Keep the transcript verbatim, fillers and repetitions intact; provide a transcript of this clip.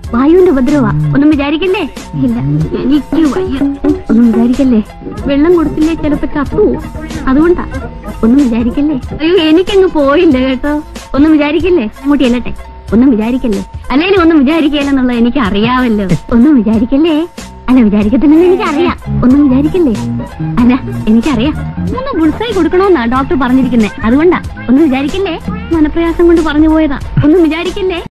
വായുവിന്റെ ഉപദ്രവ. ഒന്നും വിചാരിക്കല്ലേ? ഇല്ല, എനിക്ക് വയ്യ. ഒന്നും വിചാരിക്കല്ലേ? വെള്ളം കൊടുത്തില്ലേ ചിലപ്പോ ചത്തു. അതുകൊണ്ടാ. ഒന്നും വിചാരിക്കല്ലേ? അയ്യോ, എനിക്കങ്ങ് പോയില്ല കേട്ടോ. ഒന്നും വിചാരിക്കല്ലേ? അങ്ങോട്ട് ചെല്ലട്ടെ. ഒന്നും വിചാരിക്കല്ലേ? അല്ലേലും ഒന്നും വിചാരിക്കല്ലെന്നുള്ളത് എനിക്ക് അറിയാമല്ലോ. ഒന്നും വിചാരിക്കല്ലേ? അല്ല, വിചാരിക്കത്തില്ലെന്ന് എനിക്കറിയാം. ഒന്നും വിചാരിക്കല്ലേ? അല്ല, എനിക്കറിയാം. ഒന്ന് ബുൾസായി കൊടുക്കണമെന്നാ ഡോക്ടർ പറഞ്ഞിരിക്കുന്നത്. അതുകൊണ്ടാ. ഒന്നും വിചാരിക്കല്ലേ? മനപ്രയാസം കൊണ്ട് പറഞ്ഞു പോയതാ. ഒന്നും വിചാരിക്കല്ലേ?